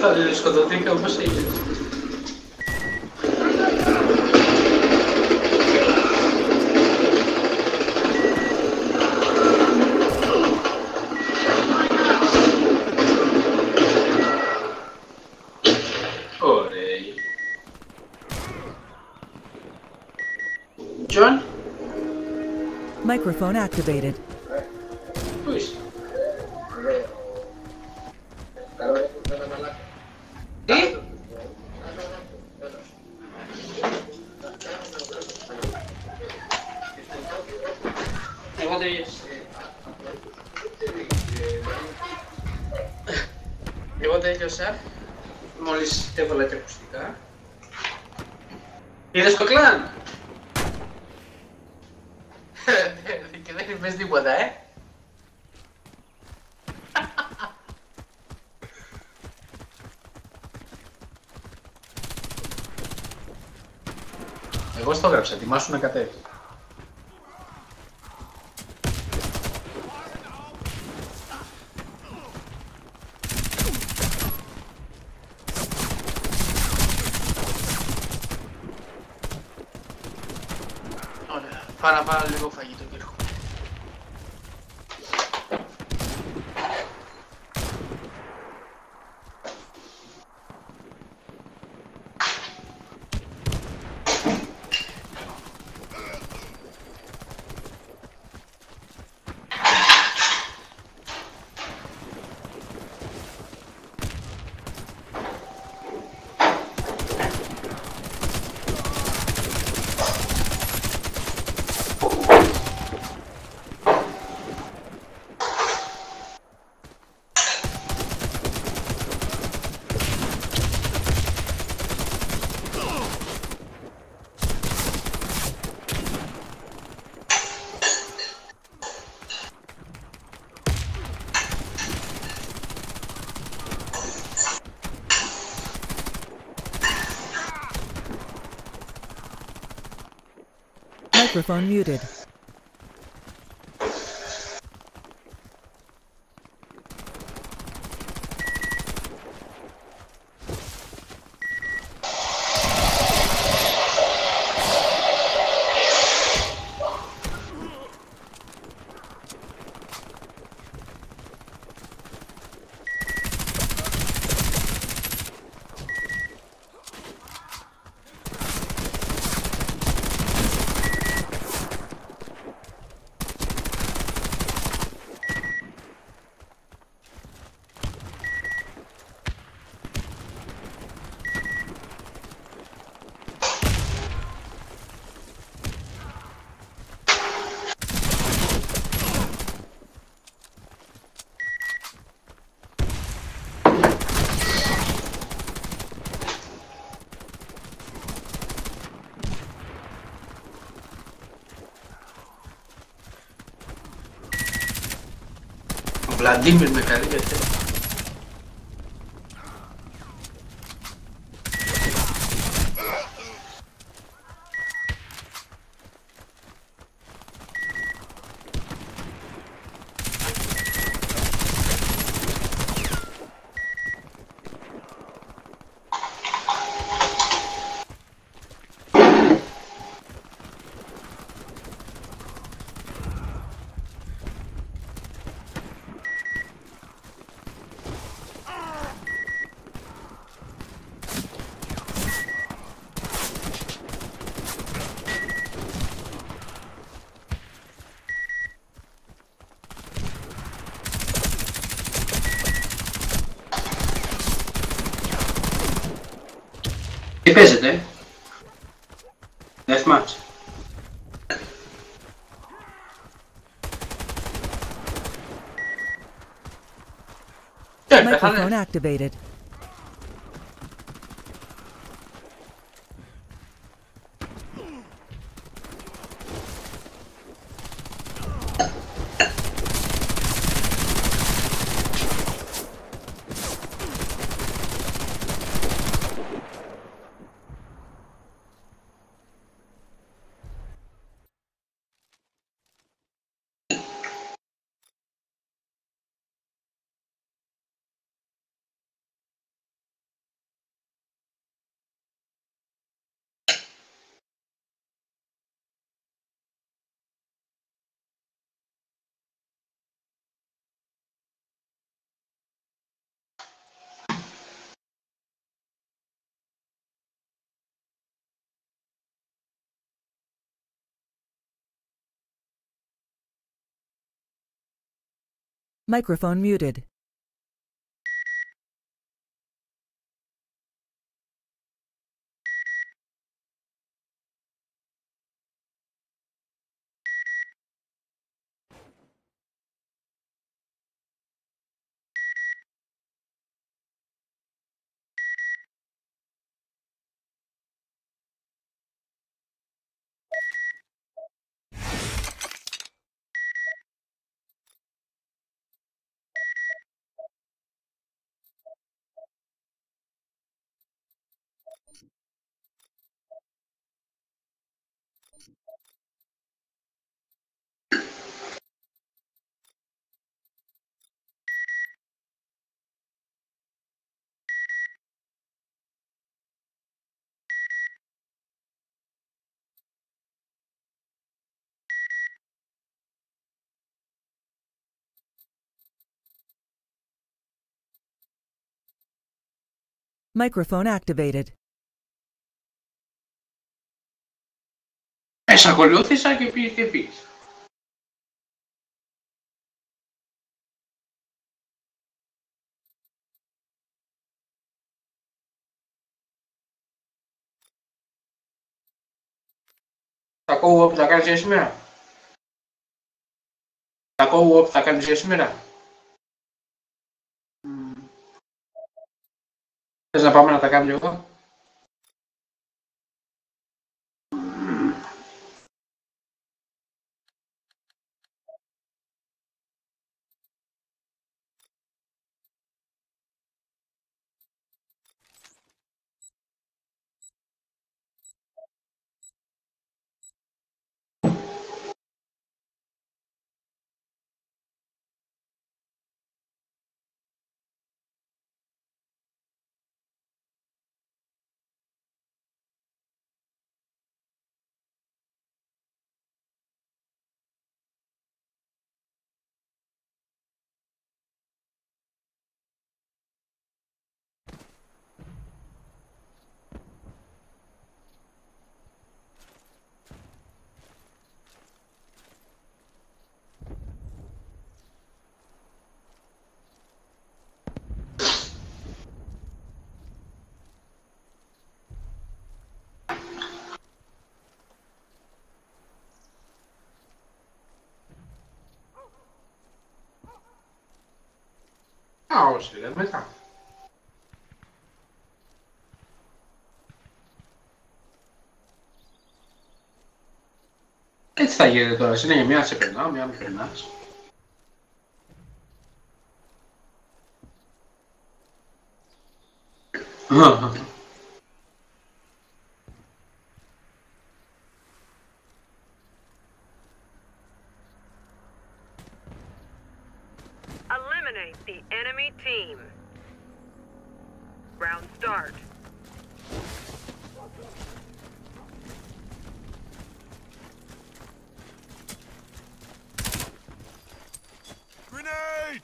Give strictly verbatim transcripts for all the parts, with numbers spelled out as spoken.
θα σκοτωθεί όπως έγινε. Ωραίοι. John? Microphone activated. Πού είσαι? Τι? Εγώ τελείωσα. Εγώ τελείωσα. Μόλις έβαλα και ακουστικά. Είδες το κλάν? Και δεν είπες τίποτα, ε? Εγώ στο έγραψα, ετοιμάσου να κατέβει. Ωραία, πάω να πάρω λίγο φαγητό και έρχομαι. Microphone muted. Ο Βλαντίμιρ με καλή γιατί. Τι παίζετε? Deathmatch. Microphone activated. Microphone muted. Microphone activated. Ε, σ' ακολούθησα και πήγες και πήγες. Θα ακούω που θα κάνεις για σήμερα. Θα ακούω που θα κάνεις για σήμερα. Mm. Θες να πάμε να τα κάνουμε εγώ. Α, όχι, δεν μετά. Έτσι θα γίνεται τώρα, συνέχεια μια σε περνάω, μια με περνάς. Eliminate the enemy team. Round start. Grenade!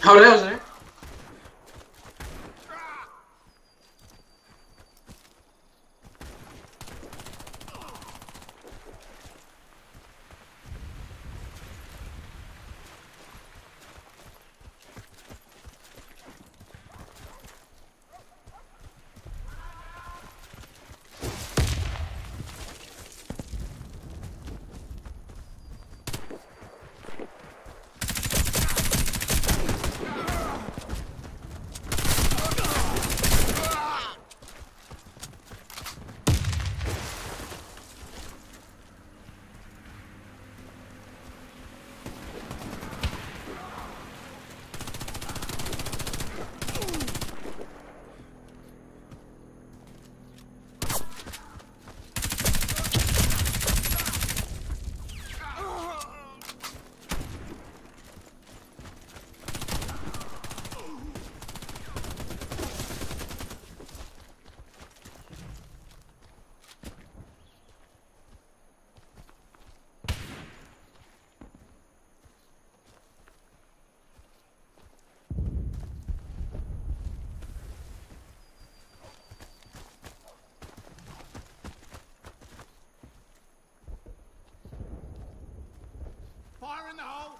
Ωραίος ρε. Fire in the hole!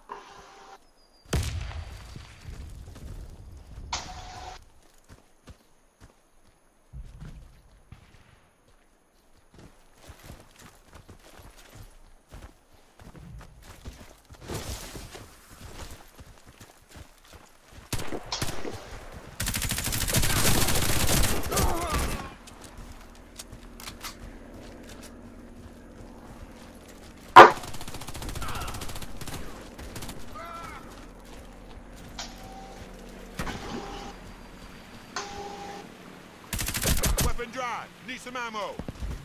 Weapon drive. Need some ammo.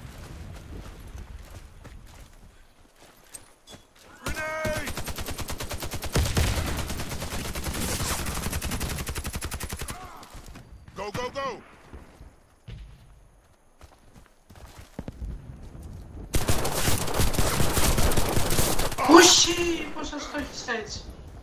Grenade! Go, go, go! Όχι, πώς σας το έχεις έτσι.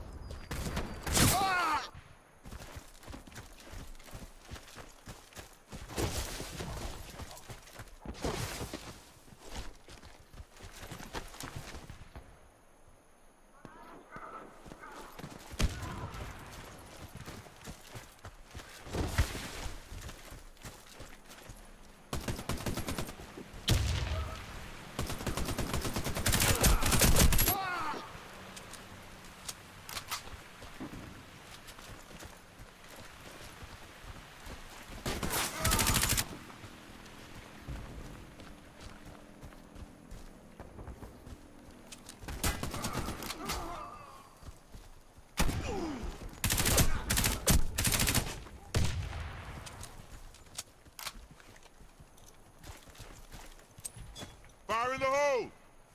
Fire in the hole!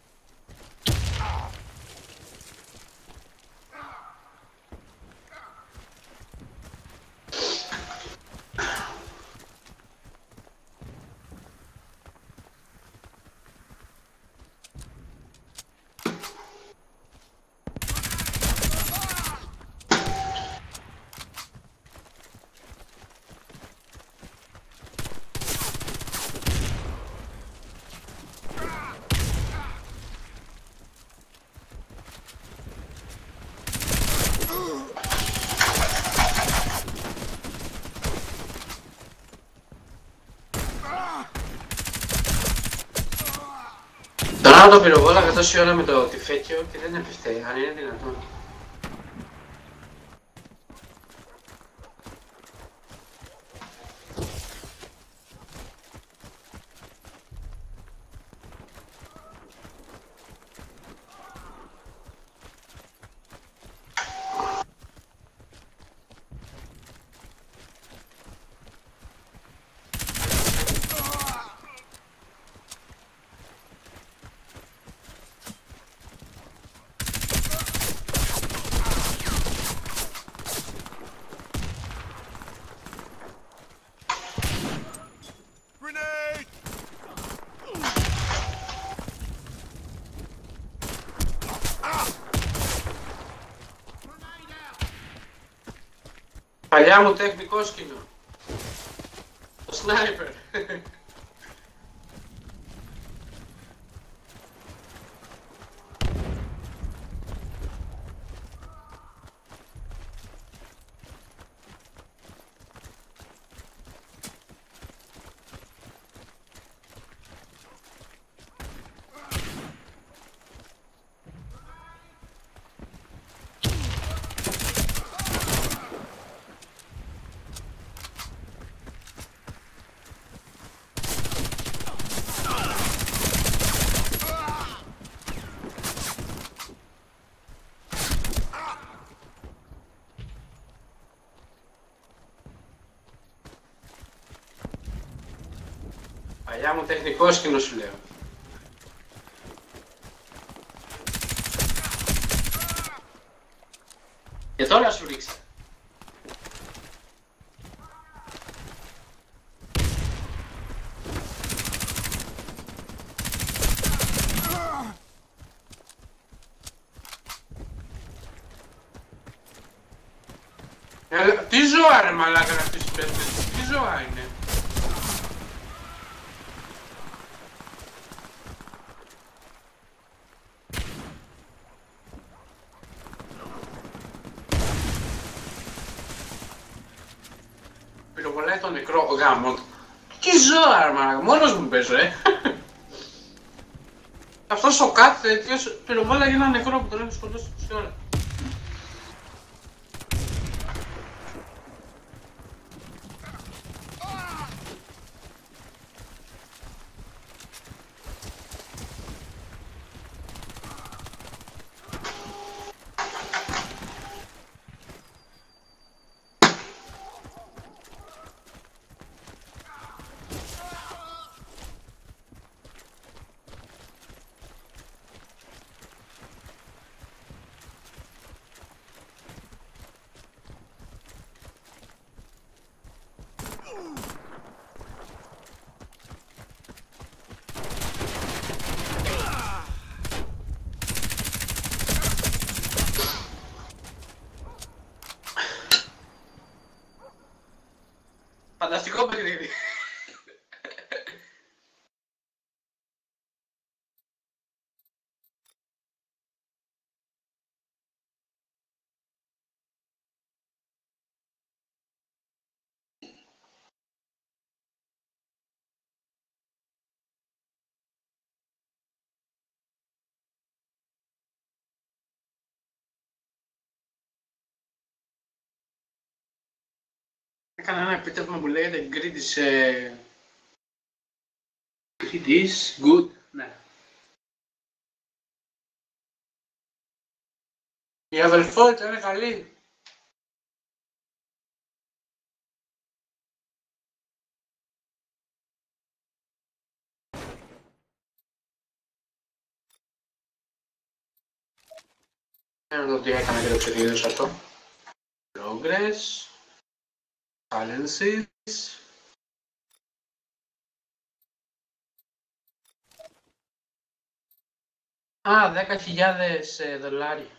Τώρα το πυροβόλαγα τόση ώρα με το τυφέκιο και δεν έπεφτε, αν είναι δυνατόν. Παλιά μου τεχνικό σκηνό. Το σνάιπερ. Παλιά μου τεχνικό σκηνό σου λέω. Και τώρα σου ρίξα. Ε, τι ζώα ρε μαλάκα να αυτές τις πέτρες, τι ζώα είναι. Πυροβολάει το νεκρό γάμο. Τι ζώα ρε μαλάκα, μόνος μου παίζω ε. Αυτός ο κάτι τέτοιος πυροβόλαγε ένα νεκρό που τον έχω σκοτώσει τόση ώρα. Φανταστικό παιχνίδι. Έκανα ένα επίτευγμα που λέγεται Greed is... Uh... Greed is good. Ναι. Η αδελφότητα είναι καλή. Να δω τι έκανα και το ξεκινήσω αυτό. Progress. Balances. Α, δέκα χιλιάδες δολάρια.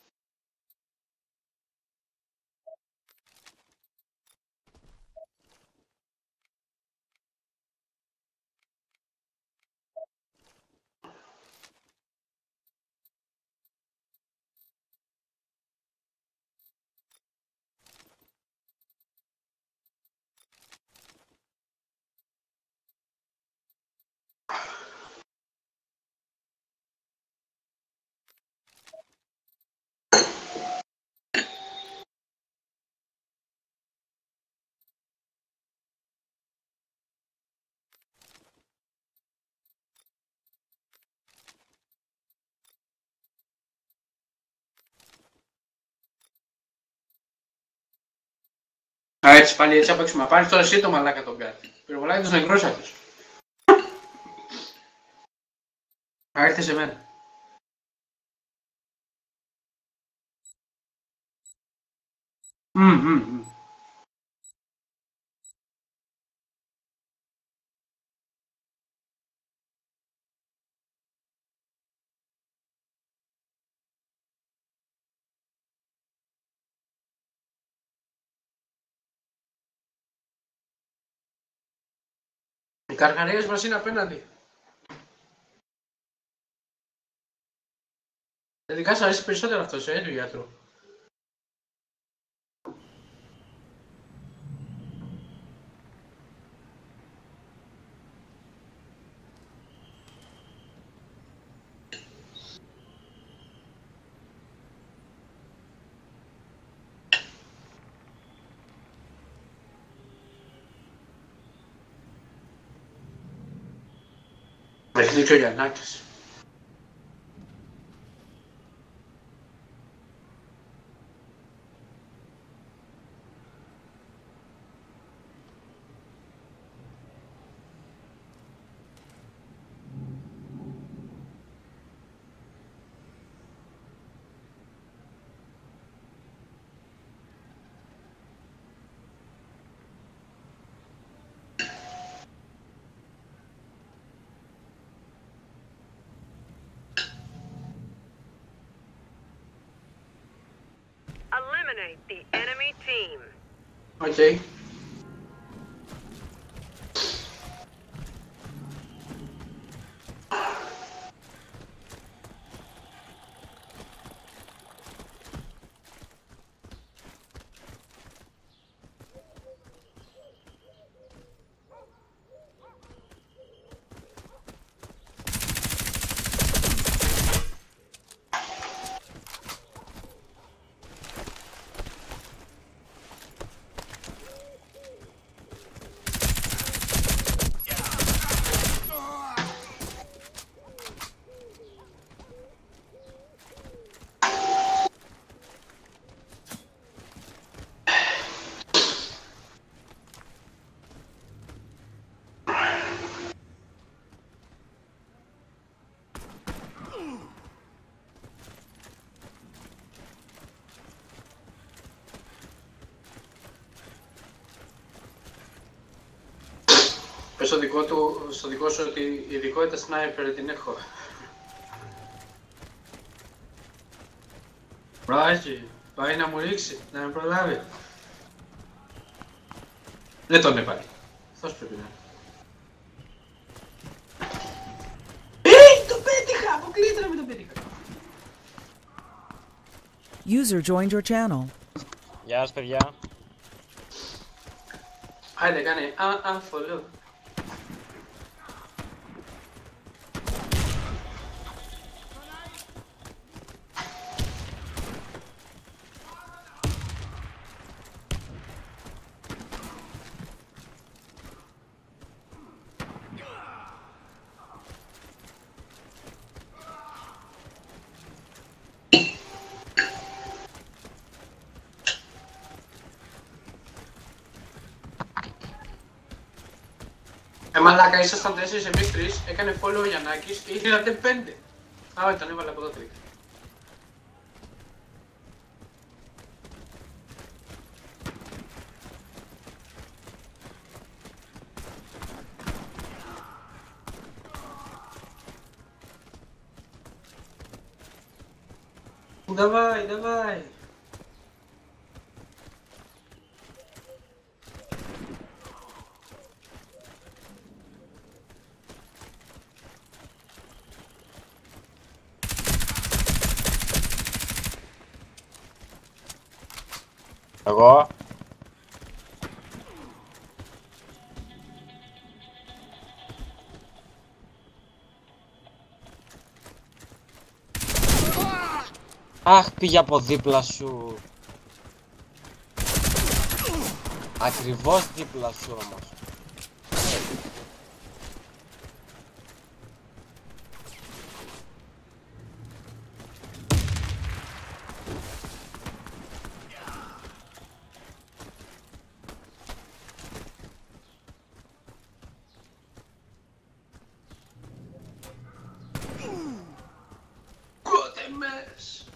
Α, έτσι πάλι έτσι απέξουμε. Πάρεις τώρα εσύ το μαλάκα τον κάτι. Πυροβολάει τους νεκρούς αυτούς. Α, έρθει σε μένα. Μμμ, μμμ. Οι καρχαρίες μας είναι απέναντι. Τελικά σου αρέσει περισσότερο αυτός, ε, του γιατρού. Έχει δίκιο ο Γιαννάκης. Eliminate the enemy team. Οκ. Okay. Πες στο δικό, του, στο δικό σου ότι η ειδικότητα sniper την έχω. Μπράκι, πάει να μου ρίξει, να με προλάβει. Δεν τον έπανε. Αυτός πρέπει να είναι. Ε, το πέτυχα! Αποκλείται να μην το πέτυχα. User joined your channel. Γεια σας παιδιά. Άιντε κάνε unfollow. Ε, μαλάκα, ήσασταν τέσσερις, εμείς τρεις, έκανε follow ο Γιαννάκης και ήρθατε πέντε. Α, όχι, τον έβαλε από εδώ τρίκα. Давай, давай. Εγώ. Αχ, πήγε από δίπλα σου. Ακριβώς δίπλα σου όμως. Κότεμες.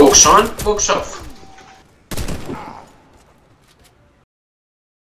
Box on, box off.